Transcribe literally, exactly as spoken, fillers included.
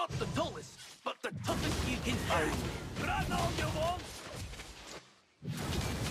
Not the tallest, but the toughest you can find. Grano, you want?